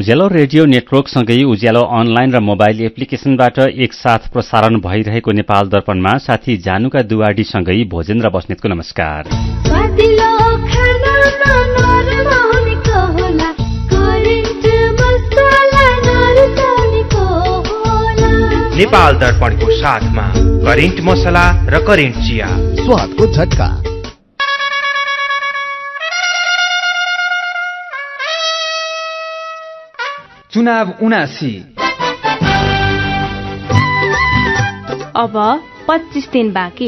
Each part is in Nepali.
उज्यालो रेडियो नेटवर्कसँगै उज्यालो अनलाइन र मोबाइल एप्लिकेशनबाट एकसाथ प्रसारण भइरहेको नेपाल दर्पणमा साथी जानुका दुवाडीसँगै भोजेन्द्र बस्नेतको नमस्कार। नेपाल दर्पणको साथमा करेन्ट मसला र करेन्ट चिया, स्वादको झट्का। चुनाव 79 अब 25 दिन बाँकी।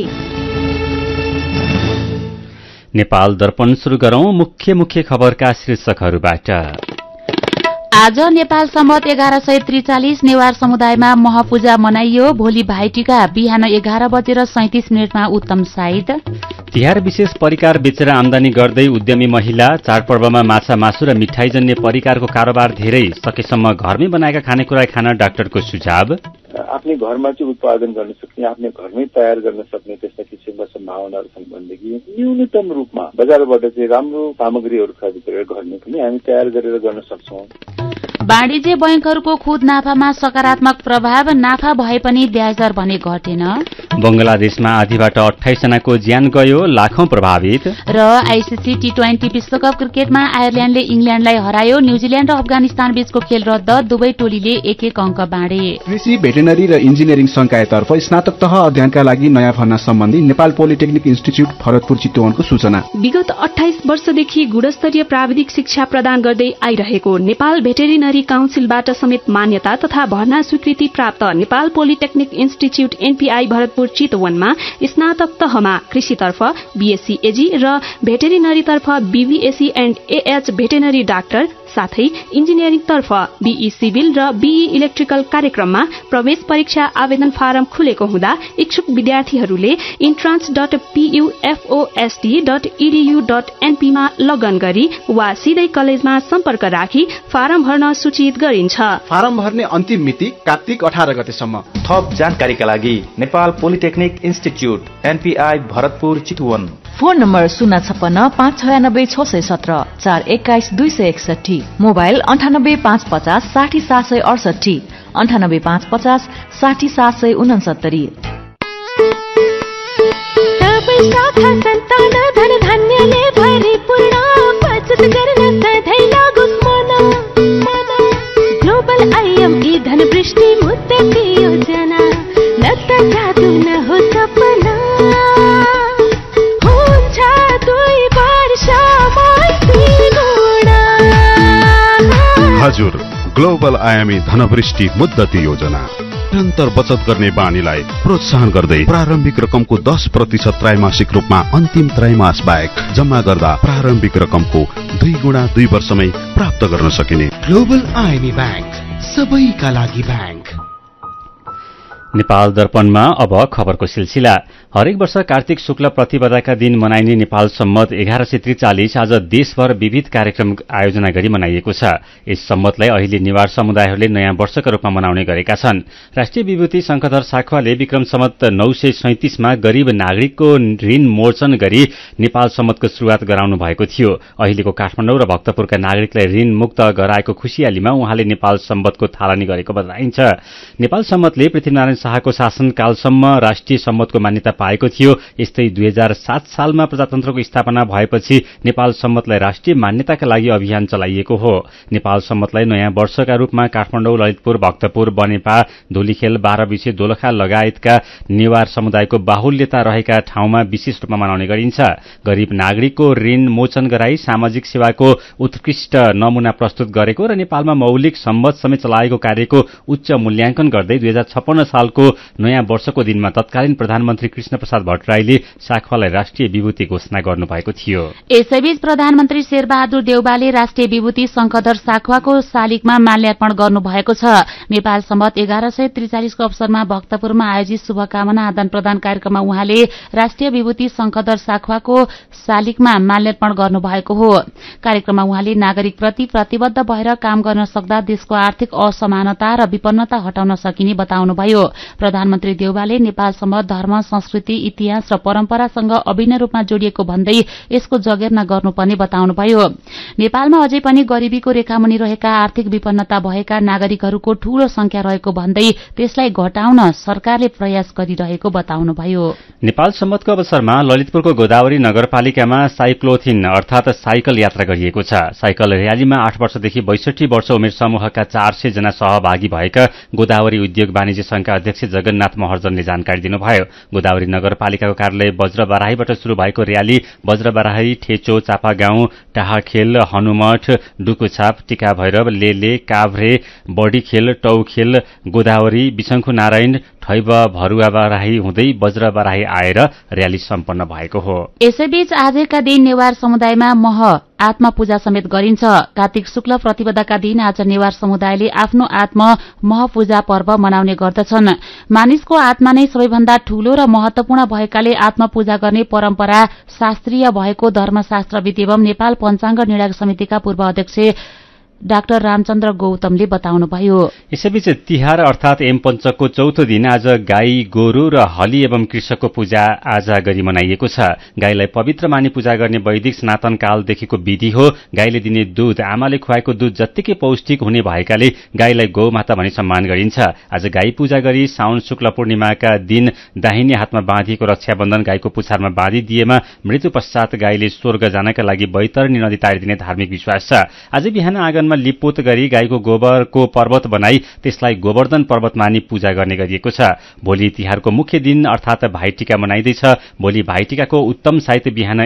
नेपाल दर्पण सुरु गरौं मुख्य खबरका शीर्षकहरूबाट। आज नेपाल सम्वत 1143 नेवार समुदायमा महपूजा मनाइयो। भोलि भाइटीका, बिहान 11:37 उत्तम साइद। तिहार विशेष परिकार बेचेर आमदानी गर्दै उद्यमी महिला। चाडपर्वमा माछा मासु र मिठाईजन्य परिकारको कारोबार धेरै, सकेसम्म घरमै बनाएका खानेकुरा खान डाक्टरको सुझाव। आफ्नै घरमा चाहिँ उत्पादन गर्न सक्ने, आफ्नै घरमै तयार गर्न सक्ने त्यस्ता किसिमका सम्भावनाहरू छन् भनेदेखि न्यूनतम रूपमा बजारबाट चाहिँ राम्रो सामग्रीहरू खरिद गरेर घरमै पनि हामी तयार गरेर गर्न सक्छौं। वाणिज्य बैंकहरूको खुद नाफामा सकारात्मक प्रभाव। नाफा भए पनि ब्याज दर भने घटेन। बंगलादेशमा आधीबाट 28 जनाको ज्यान गयो, लाखौं प्रभावित। र आईसीसी टी20 विश्वकप क्रिकेटमा आयरल्याण्डले इंग्ल्याण्डलाई हरायो। न्यूजील्याण्ड र अफगानिस्तान बीचको खेल रद्द, दुवै टोलीले 1-1 अंक बाँडे। कृषि, भेटेनरी र इन्जिनियरिङ संकायतर्फ स्नातक तह अध्ययनका लागि नयाँ भर्ना सम्बन्धी नेपाल पोलिटेक्निक इन्स्टिच्युट भरतपुर चितवनको सूचना। विगत 28 वर्षदेखि गुणस्तरीय प्राविधिक शिक्षा प्रदान गर्दै आइरहेको नेपाल भेटेरिनरी काउन्सिलबाट समेत मान्यता तथा भर्ना स्वीकृति प्राप्त Nepal polytechnic institute NPI Bharatpur चितवनमा स्नातक तहमा कृषितर्फ बीएससी एजी र भेटेरिनरीतर्फ BVSc and AH veterinary doctor, साथै इन्जिनियरिङतर्फ बीई सिभिल र बीई इलेक्ट्रिकल कार्यक्रममा प्रवेश परीक्षा आवेदन फारम खुलेको हुँदा इच्छुक विद्यार्थीहरूले entrance.pufosd.edu.np मा लगन गरी वा सिधै कलेजमा सम्पर्क राखी फारम भर्न सूचित गरिन्छ। फारम भर्ने अन्तिम मिति कार्तिक 18 गतेसम्म। थप जानकारीका लागि Nepal polytechnic institute NPI Bharatpur Chitwan. Phone number 056 596 617 421 261। Mobile 98 550 60 768 98 550 60 769। Global IME धनवृष्टि मुद्दती योजना, लत्त जादू न हो सपना। हजुर, ग्लोबल आयामी धनवृष्टि मुद्दती योजना निरन्तर बचत गर्ने बानीलाई प्रोत्साहन गर्दै प्रारम्भिक रकमको 10% त्रैमासिक रूपमा अन्तिम त्रैमास बाहेक जम्मा गर्दा प्रारम्भिक रकमको 2 गुणा 2 वर्षमै प्राप्त गर्न सकिने ग्लोबल आयामी बैंक, सबैका लागि बैंक। नेपाल दर्पणमा अब खबरको सिलसिला। हरेक वर्ष कार्तिक शुक्ल प्रतिपदाका दिन मनाइने नेपाल सम्वत 1143 आज देशभर विविध कार्यक्रम आयोजना गरी मनाइएको छ। यस सम्वतलाई अहिले नेवार समुदायहरूले नयाँ वर्षका रूपमा मनाउने गरेका छन्। राष्ट्रिय विभूति शंखधर साखवाले विक्रम सम्वत 937 गरीब नागरिकको ऋण मोचन गरी नेपाल सम्वतको शुरूआत गराउनु भएको थियो। अहिलेको काठमाडौँ र भक्तपुरका नागरिकलाई ऋण मुक्त गराएको खुशियालीमा उहाँले नेपाल सम्वतको थालनी गरेको बताइन्छ। नेपाल सम्वतले पृथ्वीनारायण शाहको शासनकालसम्म राष्ट्रिय सम्वतको मान्यता पाएको थियो। यस्तै 2007 सालमा प्रजातन्त्रको स्थापना भएपछि नेपाल सम्वतलाई राष्ट्रिय मान्यताका लागि अभियान चलाइएको हो। नेपाल सम्वतलाई नयाँ वर्षका रूपमा काठमाडौँ, ललितपुर, भक्तपुर, बनेपा, धुलीखेल, बाह्रविसे, दोलखा लगायतका नेवार समुदायको बाहुल्यता रहेका ठाउँमा विशेष रूपमा मनाउने गरिन्छ। गरीब नागरिकको ऋण मोचन गराई सामाजिक सेवाको उत्कृष्ट नमूना प्रस्तुत गरेको र नेपालमा मौलिक सम्वत समेत चलाएको कार्यको उच्च मूल्याङ्कन गर्दै 2056 सालको नयाँ वर्षको दिनमा तत्कालीन प्रधानमन्त्री कृष्ण प्रसाद भट्टराईले साखवालाई राष्ट्रिय विभूति घोषणा गर्नुभएको थियो। यसैबीच प्रधानमन्त्री शेरबहादुर देउवाले राष्ट्रिय विभूति शंखधर साखवाको शालिगमा माल्यार्पण गर्नुभएको छ। नेपाल सम्वत 1143 को अवसरमा भक्तपुरमा आयोजित शुभकामना आदान प्रदान कार्यक्रममा उहाँले राष्ट्रिय विभूति शंखधर साखवाको शालिगमा माल्यार्पण गर्नुभएको हो। कार्यक्रममा उहाँले नागरिकप्रति प्रतिबद्ध भएर काम गर्न सक्दा देशको आर्थिक असमानता र विपन्नता हटाउन सकिने बताउनुभयो। प्रधानमन्त्री देउवाले नेपालसम्म धर्म, संस्कृति, इतिहास र परम्परासँग अभिन्न रूपमा जोडिएको भन्दै यसको जगेर्ना गर्नुपर्ने बताउनुभयो। नेपालमा अझै पनि गरीबीको रेखामुनि रहेका आर्थिक विपन्नता भएका नागरिकहरूको ठूलो संख्या रहेको भन्दै त्यसलाई घटाउन सरकारले प्रयास गरिरहेको बताउनुभयो। नेपाल सम्मतको अवसरमा ललितपुरको गोदावरी नगरपालिकामा साइक्लोथिन अर्थात साइकल यात्रा गरिएको छ। साइकल र्यालीमा 8 वर्षदेखि 62 वर्ष उमेर समूहका 400 जना सहभागी भएका गोदावरी उद्योग वाणिज्य संघका अध्यक्ष जगन्नाथ महर्जनले जानकारी दिनुभयो। गोदावरी नगरपालिकाको कार्यालय बज्रबाराहीबाट शुरू भएको र्याली बज्रबाराही, ठेचो, चापागाउँ, टाहाखेल, हनुमठ, डुकुछाप, टिका भैरव, लेले, काभ्रे, बडीखेल, टौखेल, गोदावरी, बिसंखु नारायण, ठैब, भरुवाबाराही हुँदै बज्रबाराही आएर र्याली सम्पन्न भएको हो। यसैबीच आजका दिन नेवार समुदायमा मह आत्मा पूजा समेत गरिन्छ। कार्तिक शुक्ल प्रतिपदाका दिन आज नेवार समुदायले आफ्नो आत्मा मह पूजा पर्व मनाउने गर्दछन्। मानिसको आत्मा नै सबैभन्दा ठूलो र महत्वपूर्ण भएकाले आत्मा पूजा गर्ने परम्परा शास्त्रीय भएको धर्मशास्त्रविद एवं नेपाल पञ्चाङ्ग निर्णायक समितिका पूर्व अध्यक्ष डाक्टर रामचन्द्र गौतमले बताउनुभयो। यसैबीच तिहार अर्थात एम पञ्चकको चौथो दिन आज गाई, गोरु र हली एवं कृषकको पूजा आज गरी मनाइएको छ। गाईलाई पवित्र मानी पूजा गर्ने वैदिक सनातन कालदेखिको विधि हो। गाईले दिने दूध आमाले खुवाएको दूध जत्तिकै पौष्टिक हुने भएकाले गाईलाई गौमाता भनी सम्मान गरिन्छ। आज गाई पूजा गरी साउन शुक्ल पूर्णिमाका दिन दाहिने हातमा बाँधिएको रक्षाबन्धन गाईको पुछारमा बाँधिदिएमा मृत्यु पश्चात गाईले स्वर्ग जानका लागि बैतरणी नदी तारिदिने धार्मिक विश्वास छ। आज बिहान आँगनमा लिपपोत गरी गाईको गोबरको पर्वत बनाई त्यसलाई गोवर्धन पर्वत मानी पूजा गर्ने गरिएको छ। भोलि तिहारको मुख्य दिन अर्थात भाइटिका मनाइँदैछ। भोलि भाइटिकाको उत्तम साहित्य बिहान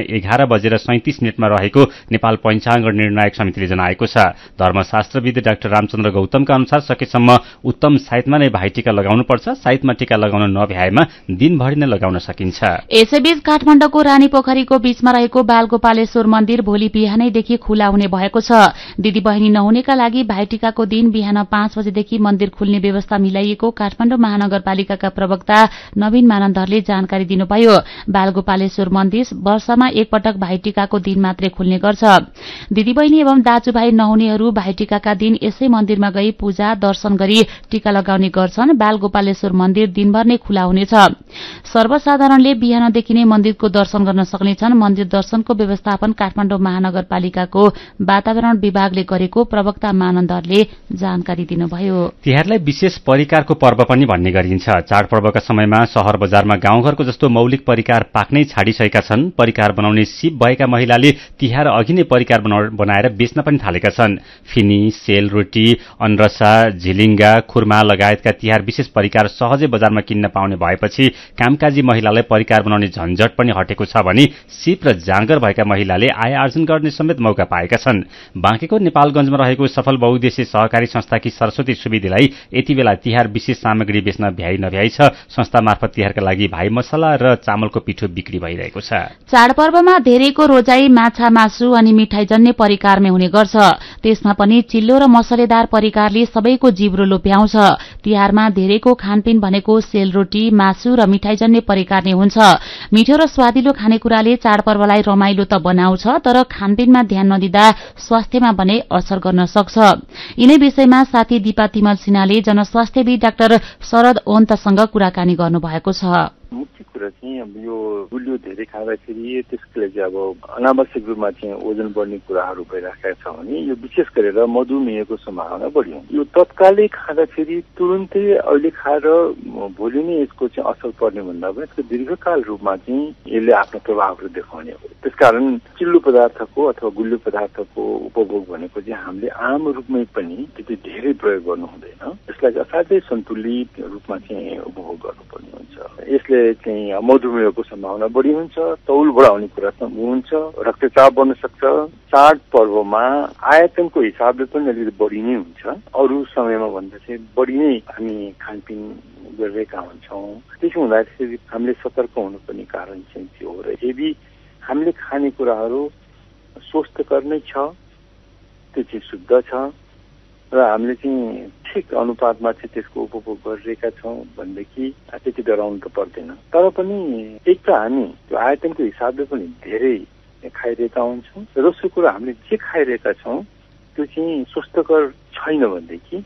11:37 रहेको नेपाल पञ्चाङ्ग निर्णायक समितिले जनाएको छ। धर्मशास्त्रविद डाक्टर रामचन्द्र गौतमका अनुसार सकेसम्म उत्तम साहित्यमा नै भाइटिका लगाउनुपर्छ। साहित्यमा टिका लगाउन नभ्याएमा दिनभरि नै लगाउन सकिन्छ। यसैबीच काठमाडौँको रानी पोखरीको बीचमा रहेको बालगोपालेश्वर मन्दिर भोलि बिहानैदेखि खुला हुने भएको छ। दिदी बहिनी नहुनेका लागि भाइटिकाको दिन बिहान 5 बजेदेखि मन्दिर खुल्ने व्यवस्था मिलाइएको काठमाडौँ महानगरपालिकाका प्रवक्ता नवीन मानन्दरले जानकारी दिनुभयो। बालगोपालेश्वर मन्दिर वर्षमा एकपटक भाइटिकाको दिन मात्रै खुल्ने गर्छ। दिदीबहिनी एवं दाजुभाइ नहुनेहरू भाइटिकाका दिन यसै मन्दिरमा गई पूजा दर्शन गरी टीका लगाउने गर्छन्। बालगोपालेश्वर मन्दिर दिनभर नै खुला हुनेछ। सर्वसाधारणले बिहानदेखि नै मन्दिरको दर्शन गर्न सक्नेछन्। मन्दिर दर्शनको व्यवस्थापन काठमाडौँ महानगरपालिकाको वातावरण विभागले गरेको प्रवक्ता मानन्दरले जानकारी दिनुभयो। तिहारलाई विशेष परिकारको पर्व पनि भन्ने गरिन्छ। चाडपर्वका समयमा शहर बजारमा गाउँघरको जस्तो मौलिक परिकार पाक्नै छाडिसकेका छन्। परिकार बनाउने सिप भएका महिलाले तिहार अघि नै परिकार बनाएर बेच्न पनि थालेका छन्। फिनी, सेलरोटी, अनरसा, झिलिङ्गा, खुर्मा लगायतका तिहार विशेष परिकार सहजै बजारमा किन्न पाउने भएपछि कामकाजी महिलालाई परिकार बनाउने झन्झट पनि हटेको छ भने सिप र जाँगर भएका महिलाले आय आर्जन गर्ने समेत मौका पाएका छन्। बाँकेको नेपालगञ्जमा रहेको सफल बहुद्देश्य सहकारी संस्थाकी सरस्वती सुवेदीलाई यति बेला तिहार विशेष सामग्री बेच्न भ्याइ नभ्याइ छ। संस्था मार्फत तिहारका लागि भाइ मसला र चामलको पिठो बिक्री भइरहेको छ। चाडपर्वमा धेरैको रोजाई माछा, मासु अनि मिठाई जन्ने परिकारमै हुने गर्छ। त्यसमा पनि चिल्लो र मसलेदार परिकारले सबैको जिब्रो लोभ्याउँछ। तिहारमा धेरैको खानपिन भनेको सेलरोटी, मासु र मिठाई जन्ने परिकार नै हुन्छ। मिठो र स्वादिलो खानेकुराले चाडपर्वलाई रमाइलो त बनाउँछ, तर खानपिनमा ध्यान नदिँदा स्वास्थ्यमा भने असर गर्न सक्छ। यिनै विषयमा साथी दिपा तिमल सिन्हाले जनस्वास्थ्यविद डाक्टर शरद ओन्तसँग कुराकानी गर्नुभएको छ। मुख्य कुरा चाहिँ अब यो गुलियो धेरै खाँदाखेरि त्यसले चाहिँ अब अनावश्यक रूपमा चाहिँ ओजन बढ्ने कुराहरू भइरहेका छ भने यो विशेष गरेर मधुमेहको सम्भावना बढी हुन्छ। यो तत्कालै खाँदाखेरि तुरुन्तै अहिले खाएर भोलि नै यसको चाहिँ असर पर्ने भन्दा पनि यसको दीर्घकाल रूपमा चाहिँ यसले आफ्नो प्रभावहरू देखाउने हो। त्यसकारण चिल्लो पदार्थको अथवा गुलियो पदार्थको उपभोग भनेको चाहिँ हामीले आम रूपमै पनि त्यति धेरै प्रयोग गर्नु हुँदैन। यसलाई असाध्यै सन्तुलित रूपमा चाहिँ उपभोग गर्नुपर्ने हुन्छ। यसले चाहिँ मधुमेहको सम्भावना बढी हुन्छ, तौल बढाउने कुरा हुन्छ, रक्तचाप बढ्न सक्छ। चाडपर्वमा आयतनको हिसाबले पनि अलिकति बढी नै हुन्छ। अरू समयमा भन्दा चाहिँ बढी नै हामी खानपिन गरिरहेका हुन्छौँ। त्यसो हुँदाखेरि हामीले सतर्क हुनुपर्ने कारण चाहिँ त्यो हो। र यदि हामीले खानेकुराहरू स्वस्थकर नै छ, त्यो चाहिँ शुद्ध छ र हामीले चाहिँ ठिक अनुपातमा चाहिँ त्यसको उपभोग गरिरहेका छौँ भनेदेखि त्यति डराउनु त पर्दैन। तर पनि एक त हामी त्यो आयतनको हिसाबले पनि धेरै खाइरहेका हुन्छौँ। दोस्रो कुरा हामीले जे खाइरहेका छौँ त्यो चाहिँ स्वस्थकर छैन भनेदेखि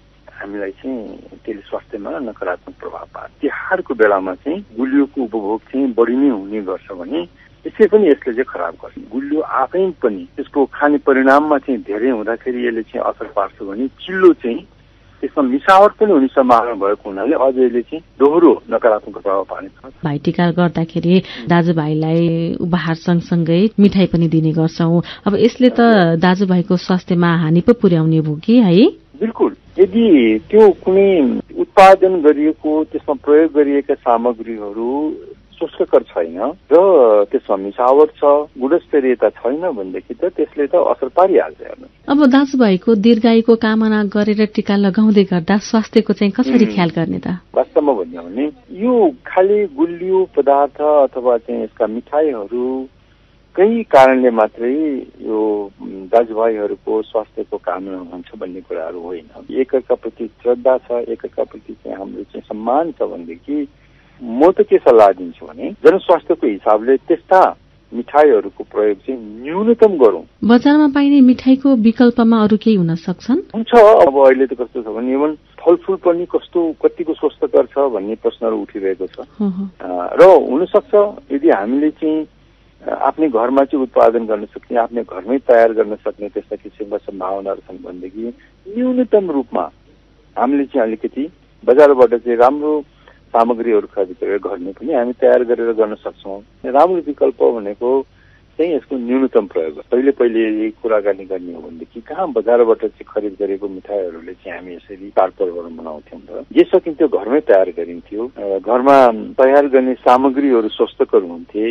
हामीलाई चाहिँ त्यसले स्वास्थ्यमा नकारात्मक प्रभाव पार्छ। तिहारको बेलामा चाहिँ गुलियोको उपभोग चाहिँ बढी नै हुने गर्छ भने यसै पनि यसले चाहिँ खराब गर्छ। गुलियो आफै पनि त्यसको खाने परिणाममा चाहिँ धेरै हुँदाखेरि यसले चाहिँ असर पार्छ भने चिल्लो चाहिँ त्यसमा मिसावट पनि हुने सम्भावना भएको हुनाले अझ यसले चाहिँ दोहोरो नकारात्मक प्रभाव पार्नेछ। भाइटिका गर्दाखेरि दाजुभाइलाई उपहार सँगसँगै मिठाई पनि दिने गर्छौं। अब यसले त दाजुभाइको स्वास्थ्यमा हानि पो पुर्याउने भयो कि है? बिल्कुल। यदि त्यो कुनै उत्पादन गरिएको त्यसमा प्रयोग गरिएका सामग्रीहरू स्वास्थ्यकर छैन र त्यसमा मिसावट छ, गुणस्तरीयता छैन भनेदेखि त त्यसले त असर पारिहाल्छ। अब दाजुभाइको दीर्घायुको कामना गरेर टीका लगाउँदै गर्दा स्वास्थ्यको चाहिँ कसरी ख्याल गर्ने त? वास्तवमा भन्यो भने यो खालि गुलियो पदार्थ अथवा चाहिँ यसका मिठाईहरू केही कारणले मात्रै यो दाजुभाइहरूको स्वास्थ्यको कामना हुन्छ भन्ने कुराहरू होइन। एकअर्काप्रति श्रद्धा छ, एकअर्काप्रति चाहिँ हाम्रो चाहिँ सम्मान छ भनेदेखि म त के सल्लाह दिन्छु भने जनस्वास्थ्यको हिसाबले त्यस्ता मिठाईहरूको प्रयोग चाहिँ न्यूनतम गरौँ। बजारमा पाइने मिठाईको विकल्पमा अरू केही हुन सक्छन्? हुन्छ। अब अहिले त कस्तो छ भने इभन फलफूल पनि कतिको स्वस्थकर छ भन्ने प्रश्नहरू उठिरहेको छ र हुनसक्छ यदि हामीले चाहिँ आफ्नै घरमा चाहिँ उत्पादन गर्न सक्ने, आफ्नै घरमै तयार गर्न सक्ने त्यस्ता किसिमका सम्भावनाहरू छन् भनेदेखि न्यूनतम रूपमा हामीले चाहिँ अलिकति बजारबाट चाहिँ राम्रो सामग्रीहरू खरिद गरेर घरमा पनि हामी तयार गरेर गर्न सक्छौँ। राम्रो विकल्प भनेको चाहिँ यसको न्यूनतम प्रयोग। पहिले कुराकानी गर्ने हो भनेदेखि कहाँ बजारबाट चाहिँ खरिद गरेको मिठाईहरूले चाहिँ हामी यसरी चाडपर्वहरू मनाउँथ्यौँ र जे सकिन्थ्यो घरमै तयार गरिन्थ्यो। घरमा तयार गर्ने सामग्रीहरू स्वस्थकर हुन्थे।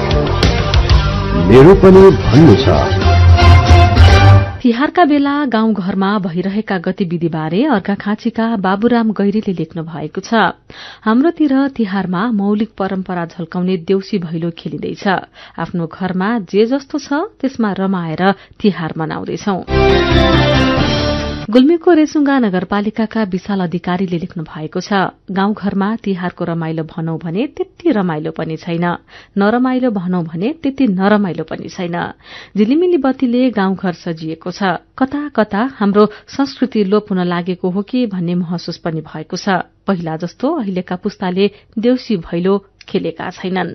मेरो पनि भन्नु छ। तिहारका बेला गाउँघरमा भइरहेका गतिविधिबारे अर्घाखाँचीका बाबुराम गैरीले लेख्नु भएको छ। हाम्रोतिर तिहारमा मौलिक परम्परा झल्काउने देउसी भैलो खेलिँदैछ। आफ्नो घरमा जे जस्तो छ त्यसमा रमाएर तिहार मनाउँदैछौं। गुल्मीको रेसुङ्गा नगरपालिकाका विशाल अधिकारीले लेख्नु भएको छ। गाउँघरमा तिहारको रमाइलो भनौं भने त्यति रमाइलो पनि छैन, नरमाइलो भनौं भने त्यति नरमाइलो पनि छैन। झिलिमिली बत्तीले गाउँघर सजिएको छ। कता कता हाम्रो संस्कृति लोप हुन लागेको हो कि भन्ने महसुस पनि भएको छ। पहिला जस्तो अहिलेका पुस्ताले देउसी भैलो खेलेका छैनन्।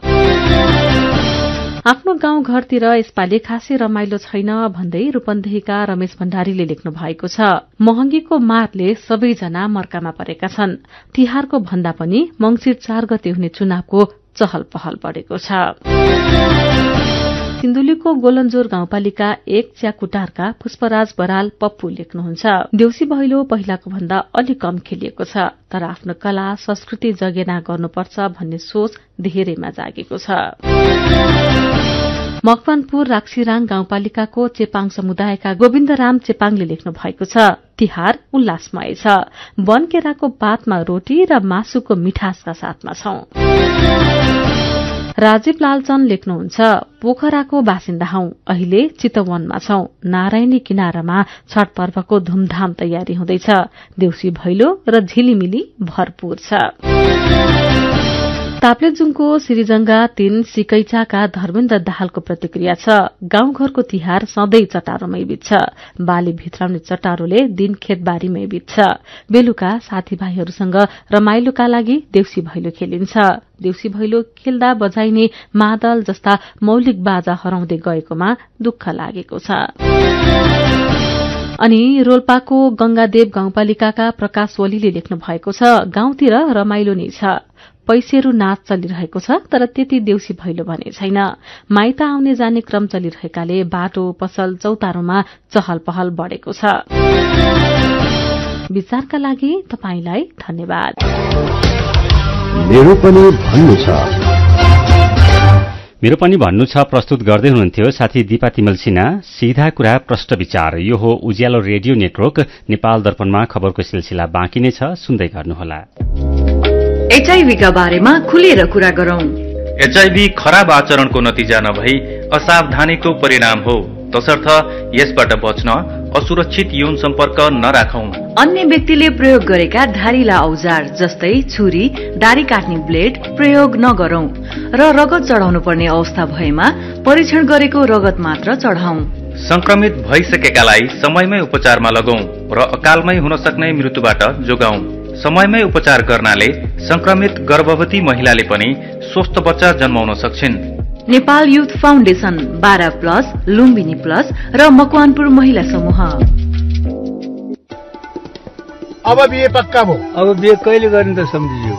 आफ्नो गाउँघरतिर यसपालि खासै रमाइलो छैन भन्दै रूपन्देहीका रमेश भण्डारीले लेख्नु भएको छ। महँगीको मारले सबैजना मर्कामा परेका छन्। तिहारको भन्दा पनि मंसिर 4 गते हुने चुनावको चहल पहल बढेको छ। सिन्धुलीको गोलन्जोर गाउँपालिका 1 च्याकुटारका पुष्पराज बराल पप्पू लेख्नुहुन्छ। देउसी भैलो पहिलाको भन्दा अलि कम खेलिएको छ, तर आफ्नो कला संस्कृति जगेना गर्नुपर्छ भन्ने सोच धेरैमा जागेको छ। मकवानपुर राक्सीराङ गाउँपालिकाको चेपाङ समुदायका गोविन्दराम चेपाङले लेख्नु भएको छ। तिहार उल्लासमय छ। बनकेराको पातमा रोटी र मासुको मिठासका साथमा छौं। राजीव लालचन्द लेख्नुहुन्छ। पोखराको बासिन्दा हौं, अहिले चितवनमा छौं। नारायणी किनारामा छठ पर्वको धुमधाम तयारी हुँदैछ। देउसी भैलो र झिलिमिली भरपूर छ। ताप्लेजुङको श्रीजंगा 3 सिकैचाका धर्मेन्द्र दाहालको प्रतिक्रिया छ। गाउँघरको तिहार सधैँ चटारोमै बित्छ। बाली भित्राउने चटारोले दिन खेतबारीमै बित्छ। बेलुका साथीभाइहरूसँग रमाइलोका लागि देउसी भैलो खेलिन्छ। देउसी भैलो खेल्दा बजाइने मादल जस्ता मौलिक बाजा हराउँदै गएकोमा दुःख लागेको छ। अनि रोल्पाको गंगादेव गाउँपालिकाका प्रकाश ओलीले लेख्नु भएको छ। गाउँतिर रमाइलो नै छ। पैसेरू नाच चलिरहेको छ, तर त्यति देउसी भैलो भने छैन। माइत आउने जाने क्रम चलिरहेकाले बाटो पसल चौतारोमा चहल पहल बढेको छ। विचारका लागि तपाईलाई धन्यवाद। मेरो पनि भन्नु छ। मेरो पनि भन्नु छ प्रस्तुत गर्दै हुनुहुन्थ्यो साथी दीपा तिमल सिन्हा। सीधा कुरा प्रष्ट विचार। यो हो उज्यालो रेडियो नेटवर्क नेपाल दर्पणमा खबरको सिलसिला बाँकी नै छ, सुन्दै गर्नुहोला। एचआईभी का बारेमा खुलेर कुरा गरौं। एचआईभी खराब आचरणको नतिजा नभई असावधानीको परिणाम हो, तसर्थ यसबाट बच्न असुरक्षित यौन सम्पर्क नराखौं। अन्य व्यक्तिले प्रयोग गरेका धारिला औजार जस्तै छुरी, दारी काट्ने ब्लेड प्रयोग नगरौं र रगत चढाउनु पर्ने अवस्था भएमा परीक्षण गरेको रगत मात्र चढाउँ। संक्रमित भइसकेकालाई समयमै उपचारमा लगाउँ र अकालमै हुन सक्ने मृत्युबाट जोगाउँ। समयमै उपचार गर्नाले संक्रमित गर्भवती महिलाले पनि स्वस्थ बच्चा जन्माउन सक्छिन्। Nepal youth foundation 12+ Lumbini plus र मकवानपुर महिला समूह। अब बिहे पक्का भो। अब बिहे कहिले गर्ने त सम्झियो?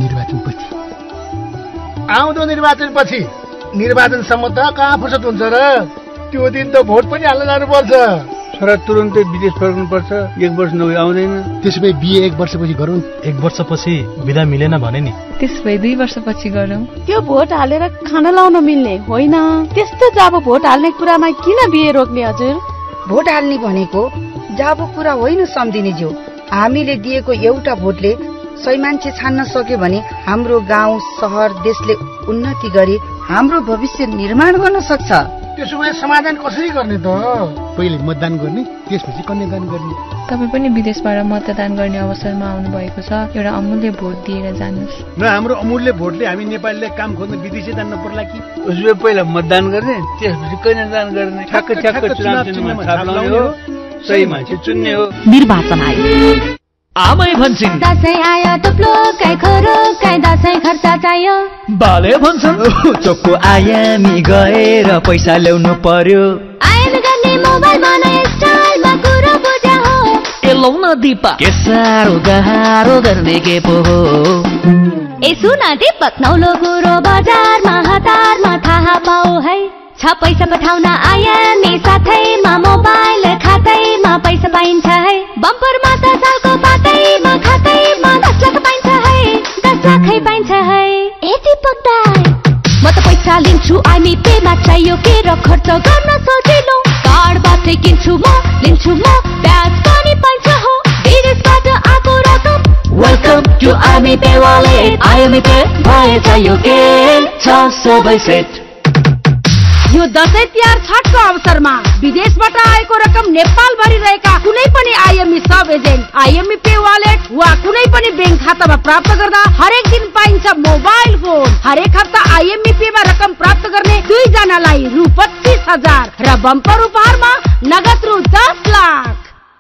आउँदो निर्वाचनपछि निर्वाचनसम्म त कहाँ फुर्सद हुन्छ र? त्यो दिन त भोट पनि हाल्न जानुपर्छ। छोरा तुरन्तै विदेश फर्कनुपर्छ, 1 वर्ष नभई आउँदैन। त्यसो भए बिहे 1 वर्षपछि गरौँ। 1 वर्षपछि बिदा मिलेन भने नि त्यसो भए 2 वर्षपछि गरौँ। त्यो भोट हालेर खाना लाउन मिल्ने होइन। त्यस्तो जाबो भोट हाल्ने कुरामा किन बिहे रोक्ने हजुर? भोट हाल्ने भनेको जाबो कुरा होइन सम्धिनेज्यू। हामीले दिएको एउटा भोटले 100 मान्छे छान्न सक्यो भने हाम्रो गाउँ शहर देशले उन्नति गरी हाम्रो भविष्य निर्माण गर्न सक्छ। त्यसो भए समाधान कसरी गर्ने त? पहिले मतदान गर्ने, त्यसपछि कन्यादान गर्ने। तपाईँ पनि विदेशबाट मतदान गर्ने अवसरमा आउनु भएको छ। एउटा अमूल्य भोट दिएर जानुहोस् न। हाम्रो अमूल्य भोटले हामी नेपालीले काम खोज्न विदेशै जान्न पर्ला कि? उसले पहिला मतदान गर्ने, त्यसपछि कन्यादान गर्ने। ठ्याक्क चुनाव चिन्हमा छाप लाउने हो, सही मान्छे चुन्ने हो। निर्वाचन आयोग आमै भन्छन् दसैँ आयो टुप्लो काई खोरो काई दसैँ खर्च चाहियो। बाले भन्छन् चोको आयामी गएर पैसा ल्याउनु पर्यो। आयामी गर्ने मोबाइलमा नयाँ स्टाइलमा कुरो बुझा हो। ए लौ न दिपा के साह्रो गाह्रो गर्ने के पो हो। ए सुन दीपक नौलो कुरो बजारमा हतारमा थाहा पाऊ है। 6 पैसा पठाउन आयामी साथैमा मोबाइल खातैमा पैसा पाइन्छ है। बम्परमा त सालको पातैमा खातैमा 10 लाख पाइन्छ है। 10 लाखै पाइन्छ है। ए दीपक दाइ म त पैसा लिन्छु आइमी पेमा चाहियो के र खर्च गर्न सजिलो। कार्डबाट किन्छु म लिन्छु म ब्याज पनि पाइन्छ हो। विदेशबाट आएको रकम welcome to IME pay wallet. IME pay भए चाहियो के छ सबै सेट। यो दसैँ तिहार छठको अवसरमा विदेशबाट आएको रकम नेपालभरि रहेका कुनै पनि IME sub agent IME pay wallet वा कुनै पनि बैंक खातामा प्राप्त गर्दा हरेक दिन पाइन्छ मोबाइल फोन। हरेक हप्ता आइएमई पेमा रकम प्राप्त गर्ने 2 जनालाई रु 25,000 र बम्पर उपहारमा नगद रु 10 लाख।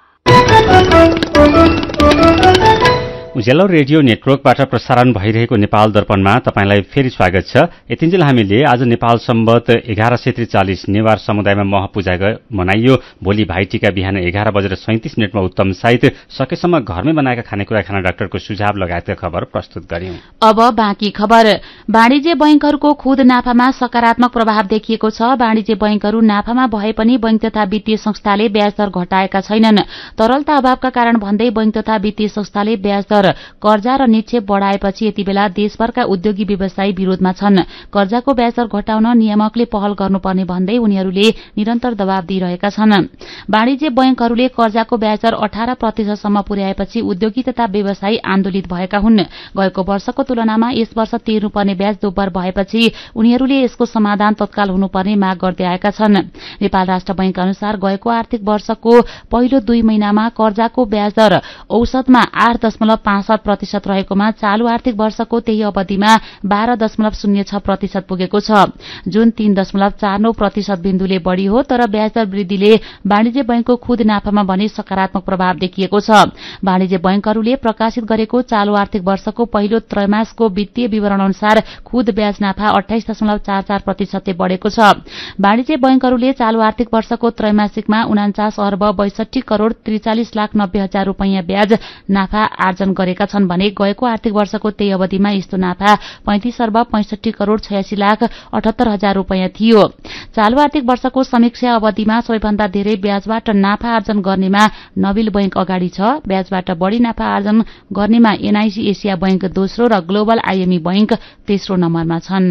उज्यालो रेडियो नेटवर्कबाट प्रसारण भइरहेको नेपाल दर्पणमा तपाईंलाई फेरि स्वागत छ। यतिन्जेल हामीले आज नेपाल सम्वत 1143 नेवार समुदायमा मह पूजा मनाइयो। भोलि भाइटीका बिहान 11:37 उत्तम साहित्य सकेसम्म घरमै बनाएका खानेकुरा खाना डाक्टरको सुझाव लगायतका खबर प्रस्तुत गर्यौं। अब बाँकी खबर। वाणिज्य बैंकहरूको खुद नाफामा सकारात्मक प्रभाव देखिएको छ। वाणिज्य बैंकहरू नाफामा भए पनि बैंक तथा वित्तीय संस्थाले ब्याज दर घटाएका छैनन्। तरलता अभावका कारण भन्दै बैंक तथा वित्तीय संस्थाले ब्याज दर कर्जा र निक्षेप बढ़ाएपछि यति बेला देशभरका उद्योगी व्यवसायी विरोधमा छन्। कर्जाको ब्याज दर घटाउन नियामकले पहल गर्नुपर्ने भन्दै उनीहरूले निरन्तर दबाव दिइरहेका छन्। वाणिज्य बैंकहरूले कर्जाको ब्याज दर 18% सम्म पुर्याएपछि उद्योगी तथा व्यवसायी आन्दोलित भएका हुन्। गएको वर्षको तुलनामा यस वर्ष तिर्नुपर्ने ब्याज दोब्बर भएपछि उनीहरूले यसको समाधान तत्काल हुनुपर्ने माग गर्दै आएका छन्। नेपाल राष्ट्र बैंक अनुसार गएको आर्थिक वर्षको पहिलो 2 महिनामा कर्जाको ब्याज दर औसतमा 8.65% रहेकोमा चालू आर्थिक वर्षको त्यही अवधिमा 12.06% पुगेको छ, जुन 3.49% बिन्दुले बढ़ी हो। तर ब्याज दर वृद्धिले वाणिज्य बैंकको खुद नाफामा भने सकारात्मक प्रभाव देखिएको छ। वाणिज्य बैंकहरूले प्रकाशित गरेको चालू आर्थिक वर्षको पहिलो त्रैमासको वित्तीय विवरण अनुसार खुद ब्याज नाफा 28.44% बढ़ेको छ। वाणिज्य बैंकहरूले चालू आर्थिक वर्षको त्रैमासिकमा 49 अर्ब 62 करोड़ 43,90,000 रूपैयाँ ब्याज नाफा आर्जन गरेका छन् भने गएको आर्थिक वर्षको त्यही अवधिमा यस्तो नाफा 35 अर्ब 65 करोड़ 86,78,000 रूपैयाँ थियो। चालू आर्थिक वर्षको समीक्षा अवधिमा सबैभन्दा धेरै ब्याजबाट नाफा आर्जन गर्नेमा नबिल बैंक अगाडि छ। ब्याजबाट बढ़ी नाफा आर्जन गर्नेमा एनआईसी एसिया बैंक दोस्रो र ग्लोबल आईएमई बैंक तेस्रो नम्बरमा छन्।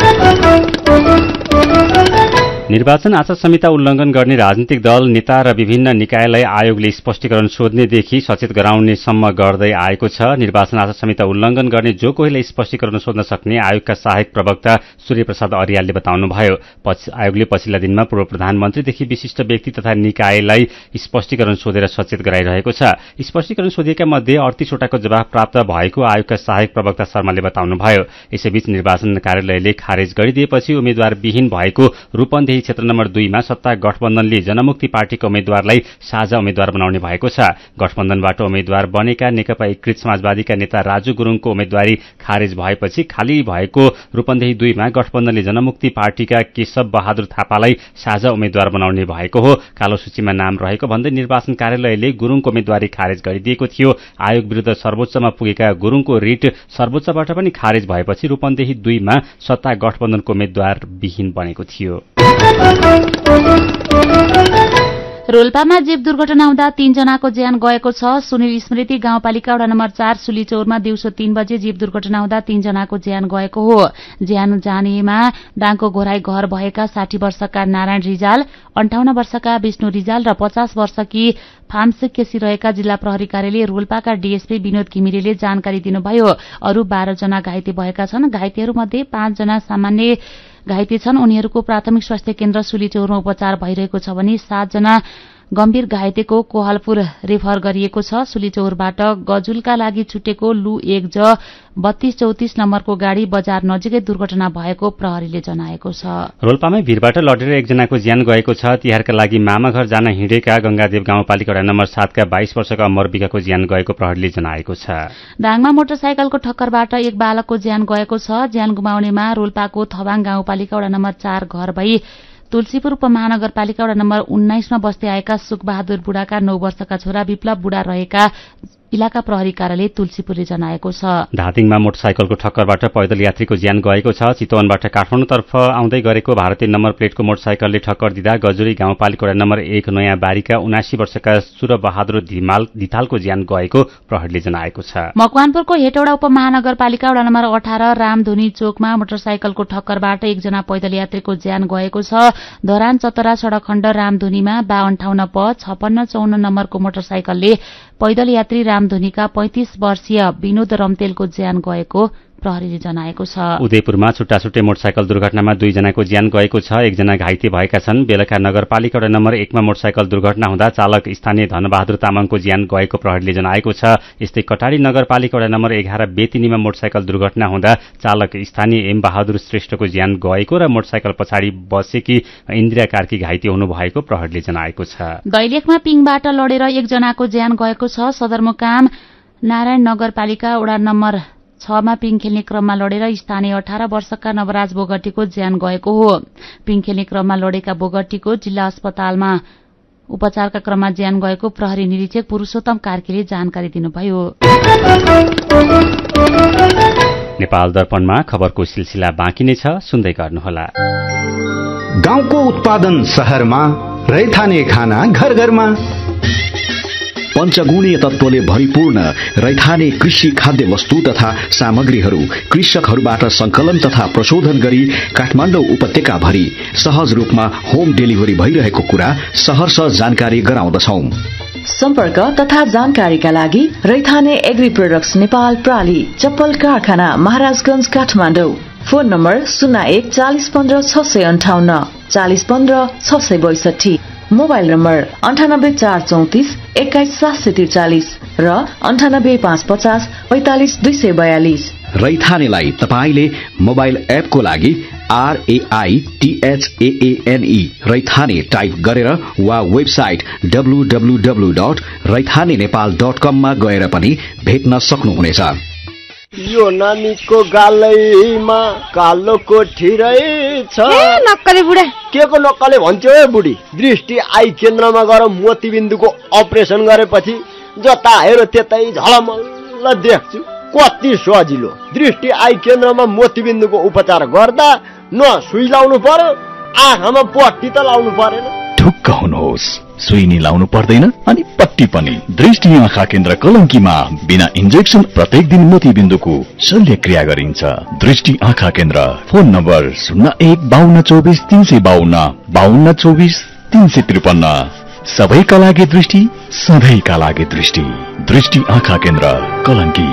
निर्वाचन आचार संहिता उल्लंघन गर्ने राजनीतिक दल, नेता र विभिन्न निकायलाई आयोगले स्पष्टीकरण सोध्नेदेखि सचेत गराउनेसम्म गर्दै आएको छ। निर्वाचन आचार संहिता उल्लंघन गर्ने जो कोहीलाई स्पष्टीकरण सोध्न सक्ने आयोगका सहायक प्रवक्ता सूर्यप्रसाद अर्यालले बताउनुभयो। आयोगले पछिल्ला दिनमा पूर्व प्रधानमन्त्रीदेखि विशिष्ट व्यक्ति तथा निकायलाई स्पष्टीकरण सोधेर सचेत गराइरहेको छ। स्पष्टीकरण सोधिएका मध्ये 38 वटाको जवाफ प्राप्त भएको आयोगका सहायक प्रवक्ता शर्माले बताउनुभयो। यसैबीच निर्वाचन कार्यालयले खारेज गरिदिएपछि उम्मेद्वार विहीन भएको रूपन्देही रूपन्देही क्षेत्र नम्बर 2 मा सत्ता गठबन्धनले जनमुक्ति पार्टीका उम्मेद्वारलाई साझा उम्मेद्वार बनाउने भएको छ। गठबन्धनबाट उम्मेद्वार बनेका नेकपा एकीकृत समाजवादीका नेता राजु गुरुङको उम्मेद्वारी खारेज भएपछि खाली भएको रूपन्देही 2 मा गठबन्धनले जनमुक्ति पार्टीका केशव बहादुर थापालाई साझा उम्मेद्वार बनाउने भएको हो। कालो सूचीमा नाम रहेको भन्दै निर्वाचन कार्यालयले गुरुङको उम्मेद्वारी खारेज गरिदिएको थियो। आयोग विरुद्ध सर्वोच्चमा पुगेका गुरुङको रिट सर्वोच्चबाट पनि खारेज भएपछि रूपन्देही 2 मा सत्ता गठबन्धनको उम्मेद्वार विहीन बनेको थियो। रोल्पामा जीव दुर्घटना हुँदा 3 जनाको ज्यान गएको छ। सुनिल स्मृति गाउँपालिका वडा नम्बर 4 सुलीचौरमा दिउँसो 3 बजे जीव दुर्घटना हुँदा 3 जनाको ज्यान गएको हो। ज्यान जानेमा डाङको घोराई घर भएका 60 वर्षका नारायण रिजाल, 58 वर्षका विष्णु रिजाल र 50 वर्षकी फार्मसिक केसी रहेका जिल्ला प्रहरी कार्यालय रोल्पाका डीएसपी विनोद घिमिरेले जानकारी दिनुभयो। अरू 12 जना घाइते भएका छन्। घाइतेहरूमध्ये 5 जना सामान्य घाइते छन्। उनीहरूको प्राथमिक स्वास्थ्य केन्द्र सुलीचौरमा उपचार भइरहेको छ भने 7 जना गम्भीर घाइतेको कोहलपुर रेफर गरिएको छ। सुलीचौरबाट गजुलका लागि छुटेको लु 1 ज 3234 नम्बरको गाड़ी बजार नजिकै दुर्घटना भएको प्रहरीले जनाएको छ। रोल्पामै भीरबाट लडेर एकजनाको ज्यान गएको छ। तिहारका लागि मामाघर जान हिँडेका गंगादेव गाउँपालिका वडा नम्बर 7 का 22 वर्षका अमर बिगाको ज्यान गएको प्रहरीले जनाएको छ। दाङमा मोटरसाइकलको ठक्करबाट एक बालकको ज्यान गएको छ। ज्यान गुमाउनेमा रोल्पाको थबाङ गाउँपालिका वडा नम्बर 4 घर भई तुलसीपुर उपमहानगरपालिका वडा नम्बर 19 मा बस्दै आएका सुखबहादुर बुढाका 9 वर्षका छोरा विप्लव बुढा रहेका इलाका प्रहरी कार्यालय तुलसीपुरले जनाएको छ। धादिङमा मोटरसाइकलको ठक्करबाट पैदल यात्रीको ज्यान गएको छ। चितवनबाट काठमाडौँतर्फ आउँदै गरेको भारतीय नम्बर प्लेटको मोटरसाइकलले ठक्कर दिँदा गजुरी गाउँपालिका वडा नम्बर 1 नयाँ बारीका 79 वर्षका सूरबहादुर धितालको ज्यान गएको प्रहरीले जनाएको छ। मकवानपुरको हेटौडा उपमहानगरपालिका वडा नम्बर 18 रामधुनी चोकमा मोटरसाइकलको ठक्करबाट एकजना पैदल यात्रीको ज्यान गएको छ। धरान चतरा सड़क खण्ड रामधुनीमा 52 प 5654 नम्बरको मोटरसाइकलले पैदल यात्री रामधुनीका 35 वर्षीय विनोद रम्तेलको ज्यान गएको प्रहरीले जनाएको छ। उदयपुरमा छुट्टा छुट्टै मोटरसाइकल दुर्घटनामा 2 जनाको ज्यान गएको छ। 1 जना घाइते भएका छन्। बेलका नगरपालिका वडा नम्बर 1 मा मोटरसाइकल दुर्घटना हुँदा चालक स्थानीय धनबहादुर तामाङको ज्यान गएको प्रहरीले जनाएको छ। यस्तै कटारी नगरपालिका वडा नम्बर 11 बेतिनीमा मोटरसाइकल दुर्घटना हुँदा चालक स्थानीय एम बहादुर श्रेष्ठको ज्यान गएको र मोटरसाइकल पछाडि बसेकी इन्दिरा कार्की घाइते हुनु भएको प्रहरीले जनाएको छ। दैलेखमा पिङबाट लडेर 1 जनाको ज्यान गएको छ। सदरमुकाम नारायण नगरपालिका वडा नम्बर 6 मा पिङ खेल्ने क्रममा लडेर स्थानीय 18 वर्षका नवराज बोगटीको ज्यान गएको हो। पिङ खेल्ने क्रममा लडेका बोगटीको जिल्ला अस्पतालमा उपचारका क्रममा ज्यान गएको प्रहरी निरीक्षक पुरुषोत्तम कार्कीले जानकारी दिनुभयो। नेपाल दर्पणमा खबरको सिलसिला बाँकी नै छ, सुन्दै गर्नुहोला। गाउँको उत्पादन शहरमा, रैथाने खाना घर घरमा। पञ्चगुणीय तत्वले भरिपूर्ण रैथाने कृषि खाद्य वस्तु तथा सामग्रीहरू कृषकहरूबाट संकलन तथा प्रशोधन गरी काठमाडौँ उपत्यका भरि सहज रूपमा होम डेलिभरी भइरहेको कुरा सहर्ष जानकारी गराउँदछौं। सम्पर्क तथा जानकारीका लागि रैथाने एग्री प्रोडक्ट्स नेपाल प्राली चप्पल कारखाना Maharajganj Kathmandu. Phone number 01 40 15 658 40 15 662। Mobile number 98 434 21 743 र 98 550 45 242। रैथानेलाई तपाईले मोबाइल एपको लागि RAITHAANE रैथाने टाइप गरेर वा वेबसाइट www.raithanenepal.com मा गएर पनि भेट्न सक्नुहुनेछ। यो नानीको गालैमा कालो कोठी रहेछ। नक्कले बुढा के को नक्कले भन्छौ ए बुढी? दृष्टि आई केन्द्रमा गएर मोतीबिन्दुको अपरेसन गरेपछि जता हेर त्यतै झलमल्ल देख्छु। कति सजिलो। दृष्टि आई केन्द्रमा मोतीबिन्दुको उपचार गर्दा न सुई लाउनु पर्यो, आँखामा पट्टी त लाउनु परेन। ढुक्क हुनुहोस्, सुई नि लाउनु पर्दैन अनि पट्टी पनि। दृष्टि आँखा केन्द्र कलंकीमा बिना इन्जेक्सन प्रत्येक दिन मोतीबिन्दुको शल्यक्रिया गरिन्छ। दृष्टि आँखा केन्द्र। Phone number 01 52 24 352 52 24 353। सबैका लागि दृष्टि, सधैँका लागि दृष्टि। दृष्टि आँखा केन्द्र कलंकी।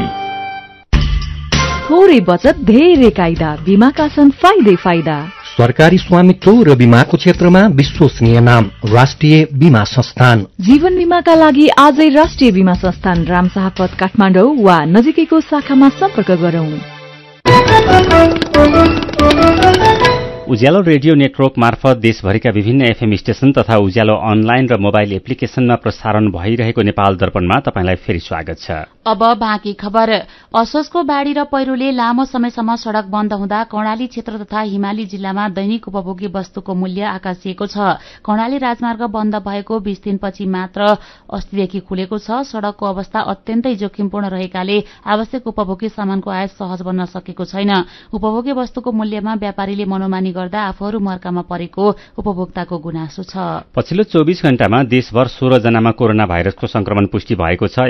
थोरै बचत धेरै कायदा, बीमाका छन् फाइदै फाइदा। सरकारी स्वामित्व र बीमाको क्षेत्रमा विश्वसनीय नाम राष्ट्रिय बीमा संस्थान। जीवन बीमाका लागि आजै राष्ट्रिय बीमा संस्थान रामशाहपथ काठमाडौँ वा नजिकैको शाखामा सम्पर्क गरौं। उज्यालो रेडियो नेटवर्क मार्फत देशभरिका विभिन्न एफएम स्टेशन तथा उज्यालो अनलाइन र मोबाइल एप्लिकेशनमा प्रसारण भइरहेको नेपाल दर्पणमा तपाईंलाई फेरि स्वागत छ। अब बाँकी खबर। असोजको बाढ़ी र पहिरोले लामो समयसम्म सड़क बन्द हुँदा कर्णाली क्षेत्र तथा हिमाली जिल्लामा दैनिक उपभोग्य वस्तुको मूल्य आकाशिएको छ। कर्णाली राजमार्ग बन्द भएको 20 दिनपछि मात्र अस्तिदेखि खुलेको छ। सड़कको अवस्था अत्यन्तै जोखिमपूर्ण रहेकाले आवश्यक उपभोग्य सामानको आयात सहज बन्न सकेको छैन। उपभोग्य वस्तुको मूल्यमा व्यापारीले मनोमानी गर्दा आफूहरू मर्कामा परेको उपभोक्ताको गुनासो छ। पछिल्लो 24 घण्टामा देशभर 16 जनामा कोरोना भाइरसको संक्रमण पुष्टि भएको छ।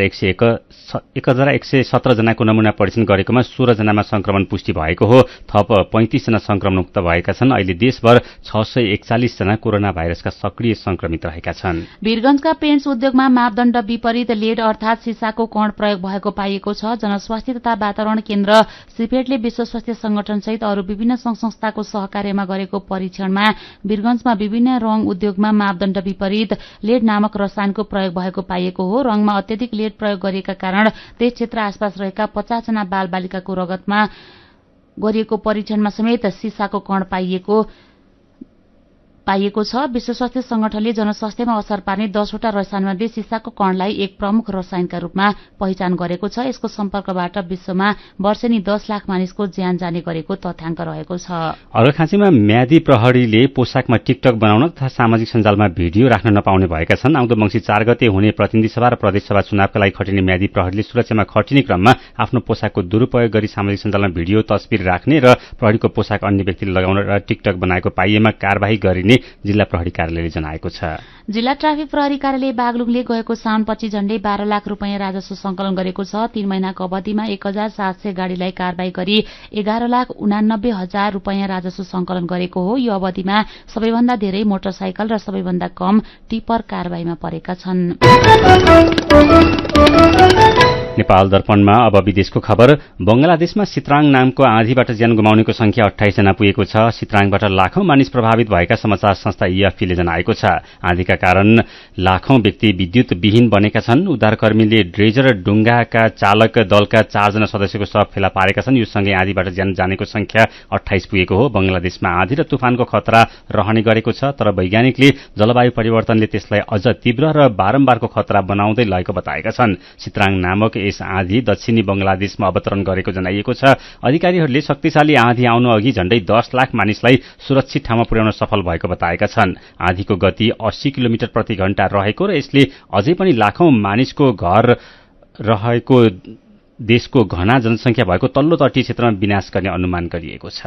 1117 जनाको नमूना परीक्षण गरेकोमा 16 जनामा संक्रमण पुष्टि भएको हो। थप 35 जना संक्रमणमुक्त भएका छन्। अहिले देशभर 641 जना कोरोना भाइरसका सक्रिय संक्रमित रहेका छन्। वीरगंजका पेन्ट्स उद्योगमा मापदण्ड विपरीत लेड अर्थात सिसाको कण प्रयोग भएको पाइएको छ। जनस्वास्थ्य तथा वातावरण केन्द्र सिपेटले विश्व स्वास्थ्य संगठन सहित अरू विभिन्न संघ संस्थाको सहकार्यमा गरेको परीक्षणमा वीरगंजमा विभिन्न रंग उद्योगमा मापदण्ड विपरीत लेड नामक रसायनको प्रयोग भएको पाइएको हो। रंगमा अत्यधिक लेड प्रयोग गरिएका कारण त्यस क्षेत्र आसपास रहेका 50 जना बाल बालिकाको रगतमा गरिएको परीक्षणमा समेत सिसाको कण पाइएको छ। विश्व स्वास्थ्य संगठनले जनस्वास्थ्यमा असर पार्ने 10 वटा रसायनमध्ये सिसाको कणलाई एक प्रमुख रसायनका रूपमा पहिचान गरेको छ। यसको सम्पर्कबाट विश्वमा वर्षेनी 10 लाख मानिसको ज्यान जाने गरेको तथ्याङ्क रहेको छ। अर्घाखाँचीमा म्यादी प्रहरीले पोसाकमा टिकटक बनाउन तथा सामाजिक सञ्जालमा भिडियो राख्न नपाउने भएका छन्। आउँदो मङ्सिर 4 गते हुने प्रतिनिधि सभा र प्रदेशसभा चुनावका लागि खटिने म्यादी प्रहरीले सुरक्षामा खटिने क्रममा आफ्नो पोसाकको दुरूपयोग गरी सामाजिक सञ्जालमा भिडियो तस्बिर राख्ने र प्रहरीको पोसाक अन्य व्यक्तिले लगाउन र टिकटक बनाएको पाइएमा कार्यवाही गरिने जिल्ला प्रहरी कार्यालयले जनाएको छ। जिल्ला ट्राफिक प्रहरी कार्यालय बागलुङले गएको साउनपछि झण्डै 12 लाख रूपियाँ राजस्व संकलन गरेको छ। 3 महिनाको अवधिमा 1700 गाड़ीलाई कारबाही गरी 11,89,000 रूपियाँ राजस्व संकलन गरेको हो। यो अवधिमा सबैभन्दा धेरै मोटरसाइकल र सबैभन्दा कम टिपर कारबाहीमा परेका छन्। नेपाल दर्पणमा अब विदेशको खबर। बंगलादेशमा सित्राङ नामको आँधीबाट ज्यान गुमाउनेको संख्या 28 जना पुगेको छ। सित्राङबाट लाखौं मानिस प्रभावित भएका समाचार संस्था EFP-ले जनाएको छ। आँधीका कारण लाखौं व्यक्ति विद्युत विहीन बनेका छन्। उद्धारकर्मीले ड्रेजर डुङ्गाका चालक दलका 4 जना सदस्यको शव फेला पारेका छन्। यो सँगै आँधीबाट ज्यान जानेको संख्या 28 पुगेको हो। बंगलादेशमा आँधी र तुफानको खतरा रहने गरेको छ, तर वैज्ञानिकले जलवायु परिवर्तनले त्यसलाई अझ तीव्र र बारम्बारको खतरा बनाउँदै लगेको बताएका छन्। सित्राङ नामक यस आँधी दक्षिणी बंगलादेशमा अवतरण गरेको जनाइएको छ। अधिकारीहरूले शक्तिशाली आँधी आउनु अघि झण्डै 10 लाख मानिसलाई सुरक्षित ठाउँमा पुर्याउन सफल भएको बताएका छन्। आँधीको गति 80 किलोमिटर प्रति घण्टा रहेको र यसले अझै पनि लाखौं मानिसको घर रहेको देशको घना जनसंख्या भएको तल्लो तटीय क्षेत्रमा विनाश गर्ने अनुमान गरिएको छ।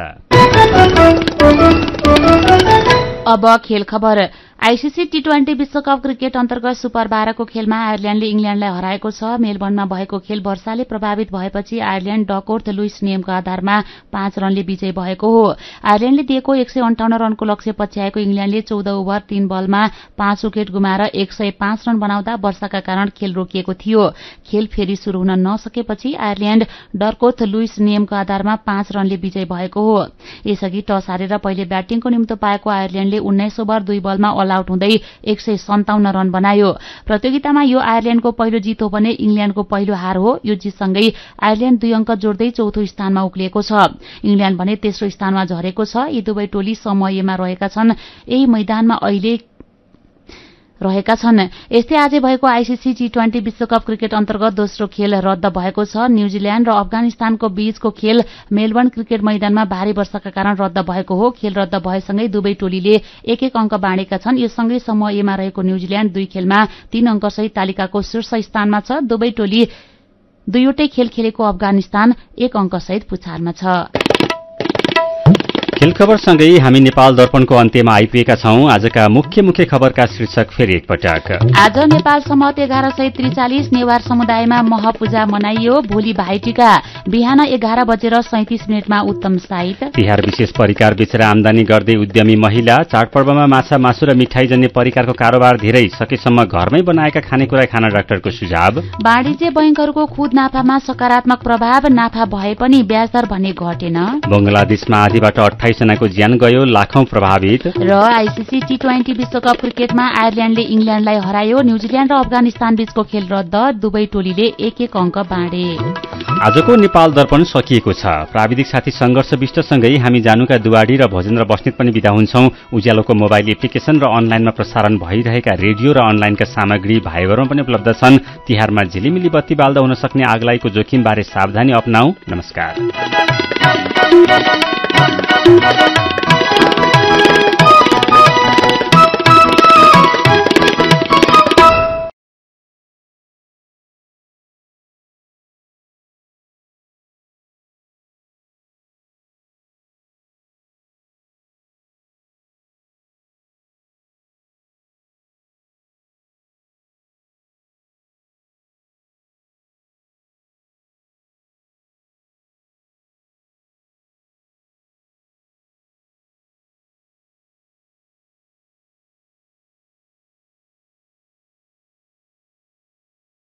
अब खेल खबर। आईसीसी टी20 विश्वकप क्रिकेट अन्तर्गत सुपर 12 को खेलमा आयरल्याण्डले इंग्ल्याण्डलाई हराएको छ। मेलबर्नमा भएको खेल वर्षाले प्रभावित भएपछि आयरल्याण्ड डकवर्थ लुइस नियमको आधारमा 5 रनले विजयी भएको हो। आयरल्याण्डले दिएको 158 रनको लक्ष्य पछ्याएको इंग्ल्याण्डले 14 ओभर 3 बलमा 5 विकेट गुमाएर 105 रन बनाउँदा वर्षाका कारण खेल रोकिएको थियो। खेल फेरि शुरू हुन नसकेपछि आयरल्याण्ड डकवर्थ लुइस नियमको आधारमा 5 रनले विजयी भएको हो। यसअघि टस हारेर पहिले ब्याटिङको निम्तो पाएको आयरल्याण्डले 19 ओभर 2 बलमा अल आउट हुँदै 157 रन बनायो। प्रतियोगितामा यो आयरल्याण्डको पहिलो जित हो भने इंग्ल्याण्डको पहिलो हार हो। यो जितसँगै आयरल्याण्ड 2 अंक जोड्दै चौथो स्थानमा उक्लिएको छ। इंग्ल्याण्ड भने तेस्रो स्थानमा झरेको छ। यी दुवै टोली समयमा रहेका छन्। यही मैदानमा अहिले रहेका छन्। यस्तै आज भएको आईसीसी टी20 विश्वकप क्रिकेट अन्तर्गत दोस्रो खेल रद्द भएको छ। न्यूजील्याण्ड र अफगानिस्तानको बीचको खेल मेलबर्न क्रिकेट मैदानमा भारी वर्षाका कारण रद्द भएको हो। खेल रद्द भएसँगै दुवै टोलीले 1-1 अंक बाँडेका छन्। यो सँगै समयमा रहेको न्यूजील्याण्ड 2 खेलमा 3 अंकसहित तालिकाको शीर्ष स्थानमा छ। दुवै टोली 2वटै खेल खेलेको अफगानिस्तान 1 अंकसहित पुछारमा छ। खेल खबरसँगै हामी नेपाल दर्पणको अन्त्यमा आइपुगेका छौं। आजका मुख्य खबरका शीर्षक फेरि एकपटक। आज नेपाल सम्मत 1143 नेवार समुदायमा महपूजा मनाइयो। भोलि भाइटिका बिहान 11:37 उत्तम साइत। तिहार विशेष परिकार बेचेर आमदानी गर्दै उद्यमी महिला। चाडपर्वमा माछा मासु र मिठाई जन्य परिकारको कारोबार धेरै सकेसम्म घरमै बनाएका खानेकुरा खान डाक्टरको सुझाव। वाणिज्य बैंकहरूको खुद नाफामा सकारात्मक प्रभाव। नाफा भए पनि ब्याज दर भने घटेन। बंगलादेशमा आधीबाट 28 जनाको ज्यान गयो, लाखौं प्रभावित। र आईसीसी टी20 विश्वकप क्रिकेटमा आयरल्याण्डले इंग्ल्याण्डलाई हरायो। न्यूजील्याण्ड र अफगानिस्तान बीचको खेल रद्द। दुवै टोलीले 1-1 अंक बाँडे। आजको नेपाल दर्पण सकिएको छ। प्राविधिक साथी संघर्ष विष्टसँगै हामी जानुका दुवाडी र भोजेन्द्र बस्नेत पनि बिदा हुन्छौं। उज्यालोको मोबाइल एप्लिकेशन र अनलाइनमा प्रसारण भइरहेका रेडियो र अनलाइनका सामग्री भाइबरमा पनि उपलब्ध छन्। तिहारमा झिलिमिली बत्ती बाल्दा हुन सक्ने आगलाईको जोखिमबारे सावधानी अपनाऊ। नमस्कार।